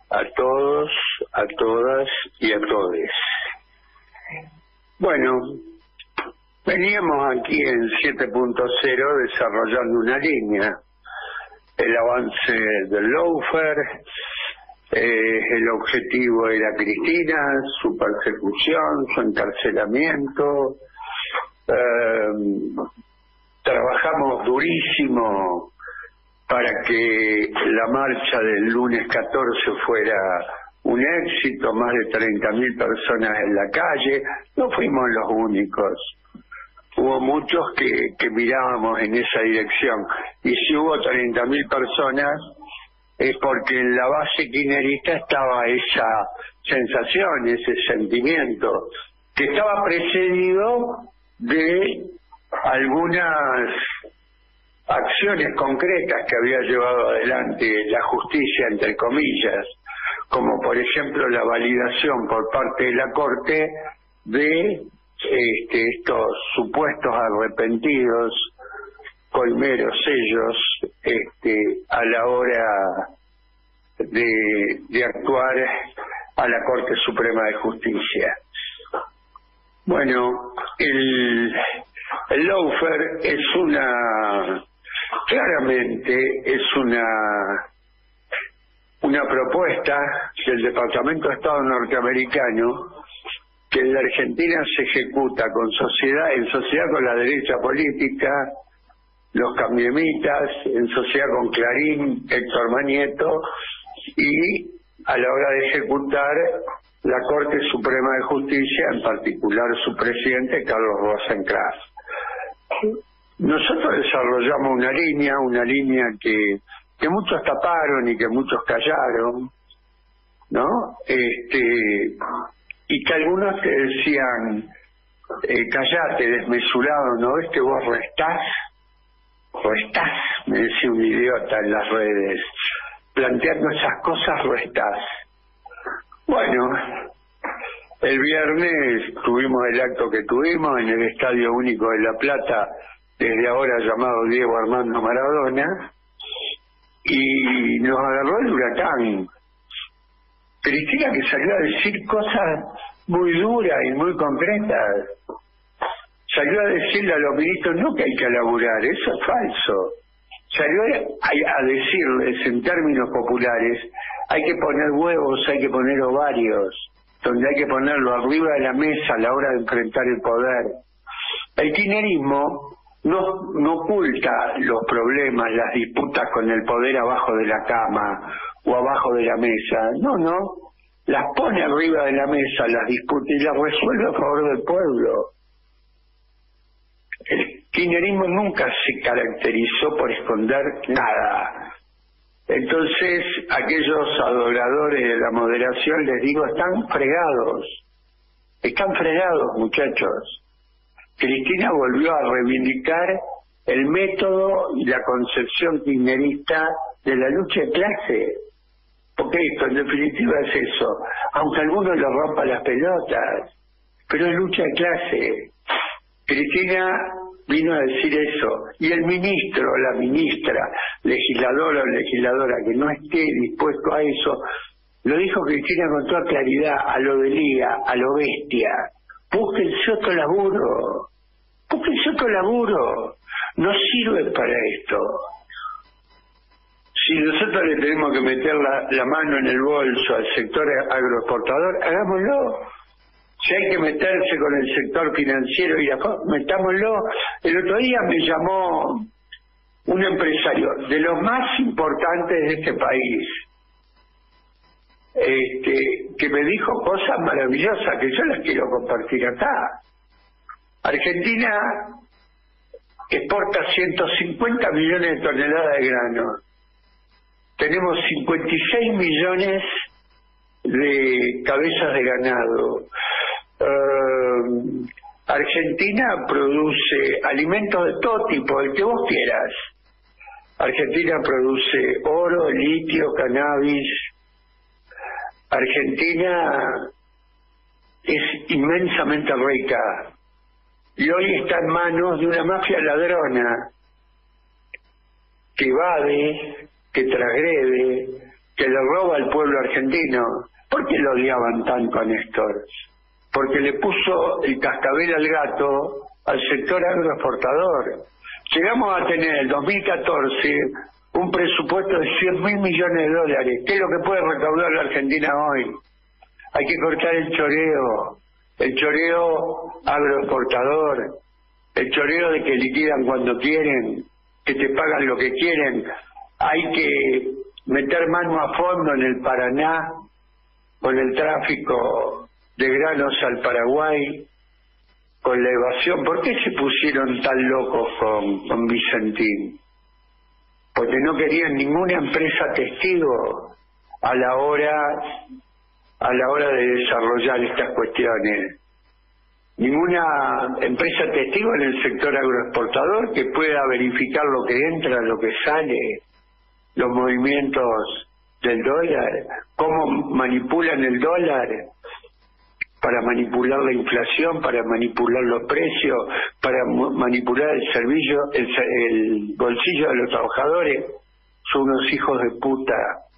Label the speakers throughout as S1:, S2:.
S1: a todos, a todas y a todes. Bueno, veníamos aquí en 7.0 desarrollando una línea, el avance del lawfare, el objetivo era Cristina, su persecución, su encarcelamiento. Trabajamos durísimo para que la marcha del lunes 14 fuera un éxito, más de 30.000 personas en la calle. No fuimos los únicos, hubo muchos que mirábamos en esa dirección, y si hubo 30.000 personas es porque en la base kirchnerista estaba esa sensación, ese sentimiento, que estaba precedido de algunas acciones concretas que había llevado adelante la justicia, entre comillas, como por ejemplo la validación por parte de la Corte de estos supuestos arrepentidos, colmeros ellos, a la hora de actuar a la Corte Suprema de Justicia. Bueno, el lawfare es claramente es una propuesta del Departamento de Estado norteamericano que en la Argentina se ejecuta en sociedad con la derecha política, los cambiemitas, en sociedad con Clarín, Héctor Manieto, y a la hora de ejecutar la Corte Suprema de Justicia, en particular su presidente, Carlos Rosenkrantz. Nosotros desarrollamos una línea que muchos taparon y que muchos callaron, ¿no? Y que algunos te decían, callate, desmesurado, ¿no ves que vos restás, me decía un idiota en las redes, planteando esas cosas restás. Bueno, el viernes tuvimos el acto que tuvimos en el Estadio Único de La Plata, desde ahora llamado Diego Armando Maradona, y nos agarró el huracán. Cristina, que salió a decir cosas muy duras y muy concretas, salió a decirle a los ministros no que hay que laburar, eso es falso. Salió a decirles en términos populares, hay que poner huevos, hay que poner ovarios, donde hay que ponerlo arriba de la mesa a la hora de enfrentar el poder. El kirchnerismo no oculta los problemas, las disputas con el poder abajo de la cama o abajo de la mesa. No, las pone arriba de la mesa, las disputa y las resuelve a favor del pueblo. El kirchnerismo nunca se caracterizó por esconder nada. Entonces, aquellos adoradores de la moderación, les digo, están fregados, muchachos. Cristina volvió a reivindicar el método y la concepción kirchnerista de la lucha de clase. Porque esto, en definitiva, es eso. Aunque algunos le rompan las pelotas, pero es lucha de clase. Cristina vino a decir eso, y el ministro o la ministra, legislador o legisladora que no esté dispuesto a eso, lo dijo Cristina con toda claridad, a lo de liga, a lo bestia. Búsquense otro laburo, no sirve para esto. Si nosotros le tenemos que meter la mano en el bolso al sector agroexportador, hagámoslo. Si hay que meterse con el sector financiero, metámoslo. El otro día me llamó un empresario de los más importantes de este país, que me dijo cosas maravillosas que yo las quiero compartir acá. Argentina exporta 150 millones de toneladas de grano. Tenemos 56 millones de cabezas de ganado. Argentina produce alimentos de todo tipo, el que vos quieras. Argentina produce oro, litio, cannabis. Argentina es inmensamente rica y hoy está en manos de una mafia ladrona que evade, que transgrede, que le roba al pueblo argentino. ¿Por qué lo odiaban tanto a Néstor? Porque le puso el cascabel al gato al sector agroexportador. Llegamos a tener en el 2014 un presupuesto de 100.000 millones de dólares. ¿Qué es lo que puede recaudar la Argentina hoy? Hay que cortar el choreo agroexportador, el choreo de que liquidan cuando quieren, que te pagan lo que quieren. Hay que meter mano a fondo en el Paraná con el tráfico de granos al Paraguay, con la evasión. ¿Por qué se pusieron tan locos con Vicentín? Porque no querían ninguna empresa testigo a la hora de desarrollar estas cuestiones. Ninguna empresa testigo en el sector agroexportador que pueda verificar lo que entra, lo que sale, los movimientos del dólar, cómo manipulan el dólar para manipular la inflación, para manipular los precios, para manipular el bolsillo de los trabajadores. Son unos hijos de puta.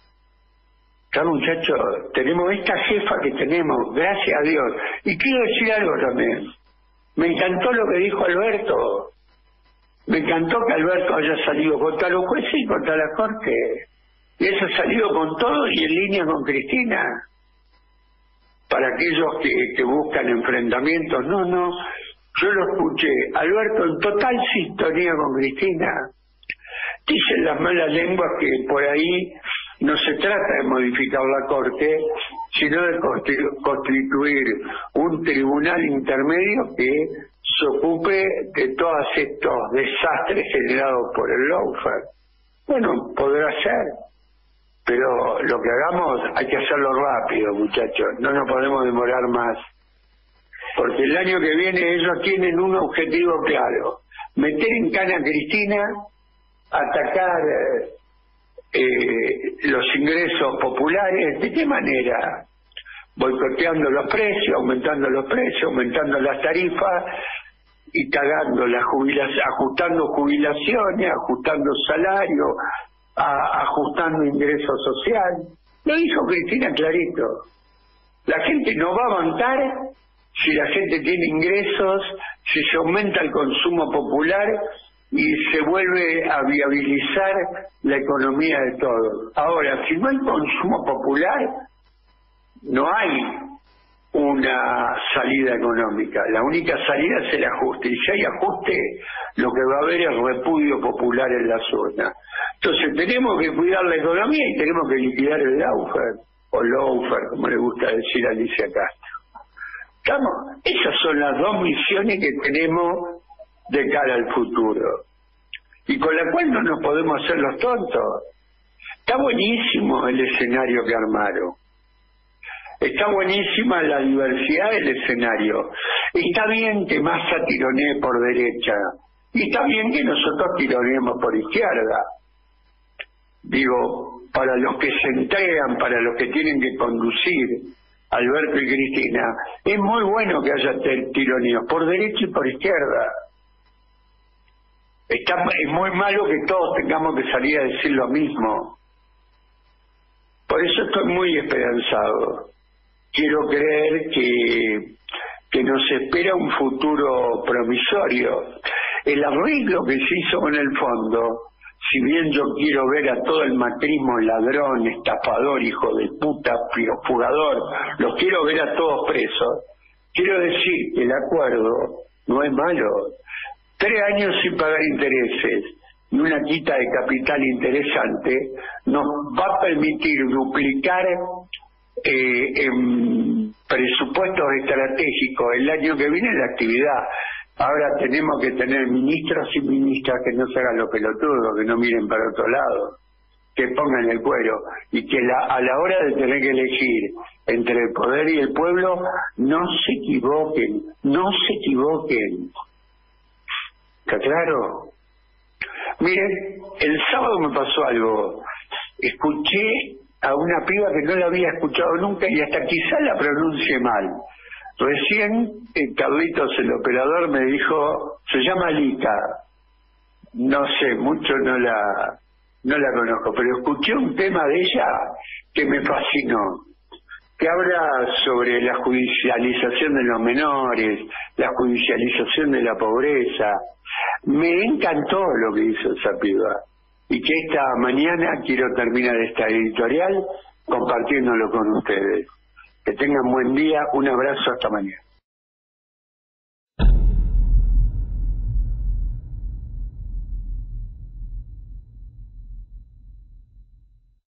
S1: Acá, muchachos, tenemos esta jefa que tenemos, gracias a Dios. Y quiero decir algo también. Me encantó lo que dijo Alberto. Me encantó que Alberto haya salido contra los jueces y contra la Corte. Y eso ha salido con todo y en línea con Cristina. Para aquellos que buscan enfrentamientos, no, yo lo escuché. Alberto en total sintonía con Cristina. Dicen las malas lenguas que por ahí no se trata de modificar la Corte, sino de constituir un tribunal intermedio que se ocupe de todos estos desastres generados por el lawfare. Bueno, podrá ser, pero lo que hagamos hay que hacerlo rápido, muchachos, no nos podemos demorar más, porque el año que viene ellos tienen un objetivo claro: meter en cana a Cristina, atacar los ingresos populares. ¿De qué manera? Boicoteando los precios, aumentando las tarifas y cagando las jubilaciones, ajustando jubilaciones, ajustando salarios, ajustando ingreso social. Lo dijo Cristina clarito. La gente no va a bancar si la gente tiene ingresos, si se aumenta el consumo popular y se vuelve a viabilizar la economía de todos. Ahora, si no hay consumo popular, no hay una salida económica. La única salida es el ajuste. Y si hay ajuste, lo que va a haber es repudio popular en las urnas. Entonces tenemos que cuidar la economía y tenemos que liquidar el lawfare, o lawfare, como le gusta decir a Alicia Castro. ¿Estamos? Esas son las dos misiones que tenemos de cara al futuro, y con la cual no nos podemos hacer los tontos. Está buenísimo el escenario que armaron, está buenísima la diversidad del escenario, está bien que Massa tironee por derecha, y está bien que nosotros tironeemos por izquierda. Digo, para los que se entregan, para los que tienen que conducir, Alberto y Cristina, es muy bueno que haya tironeos por derecha y por izquierda. Es muy malo que todos tengamos que salir a decir lo mismo. Por eso estoy muy esperanzado. Quiero creer que nos espera un futuro promisorio. El arreglo que se hizo con el fondo, si bien yo quiero ver a todo el macrismo ladrón, estafador, hijo de puta, fugador, los quiero ver a todos presos, quiero decir que el acuerdo no es malo. 3 años sin pagar intereses y una quita de capital interesante nos va a permitir duplicar en presupuestos estratégicos el año que viene la actividad. Ahora tenemos que tener ministros y ministras que no se hagan los pelotudos, que no miren para otro lado, que pongan el cuero, y que a la hora de tener que elegir entre el poder y el pueblo no se equivoquen. ¿Está claro? Miren, el sábado me pasó algo. Escuché a una piba que no la había escuchado nunca y hasta quizá la pronuncie mal. Recién Carlitos, el operador, me dijo, se llama Lita. No sé, mucho no la no la conozco, pero escuché un tema de ella que me fascinó, que habla sobre la judicialización de los menores, la judicialización de la pobreza. Me encantó lo que hizo esa piba, y que esta mañana quiero terminar esta editorial compartiéndolo con ustedes. Que tengan buen día, un abrazo, hasta mañana.